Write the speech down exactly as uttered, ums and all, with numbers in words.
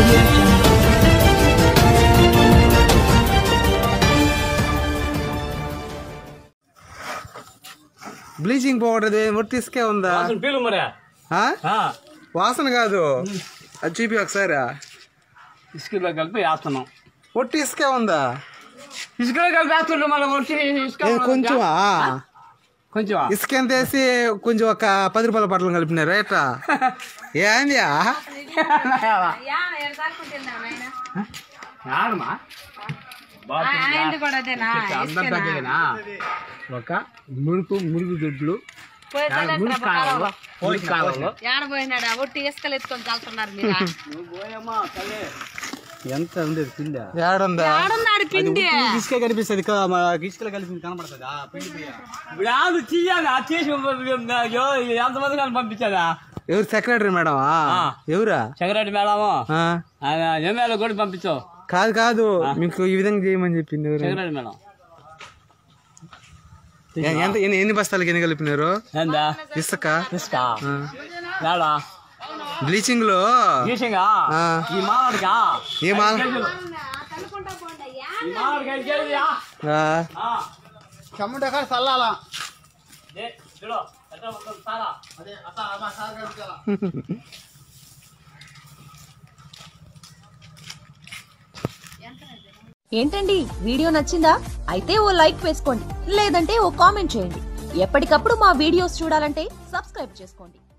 Bleaching powder ఒట్టి ఇసుకే ఉందా? వాసన కాదు, అది చూపి ఒకసారి. ఇసుకలో కలిపి వేస్తున్నాం. ఒట్టి ఇసుకే ఉందా? ఇసుకలో కలిపి వేస్తుండే మళ్ళీ ఒట్టి కొంచెమా? కొంచెం ఇసుక ఎంత వేసి కొంచెం ఒక పది రూపాయల బట్టలు కలిపినారు ఎట్లా? ఏంది ఒక మురుకు మురుగు దొడ్లు ఎంత ఉండేది పిండి? పిండి ఇసుక కనిపిస్తుంది కదా, ఇసుకలో కలిపి కనపడుతుందా పిండి? ఎంతమంది కానీ పంపించాదా? ఎవరు సెక్రటరీ మేడం? ఎవరా సెక్రటరీ మేడము? ఎమ్మెల్యే కూడా పంపించావు? కాదు కాదు, మీకు ఈ విధంగా చేయమని చెప్పింది ఎవరు? Secretary madam. ఎంత ఎన్ని బస్తాలకి ఎన్ని కలిపినారు? ఇసుక ఇసుక బ్లీచింగ్ లో ఏ మాల చెమ్మట చల్లాలా? ఏంటండి వీడియో నచ్చిందా? అయితే ఓ లైక్ వేసుకోండి, లేదంటే ఓ కామెంట్ చేయండి. ఎప్పటికప్పుడు మా వీడియోస్ చూడాలంటే సబ్స్క్రైబ్ చేసుకోండి.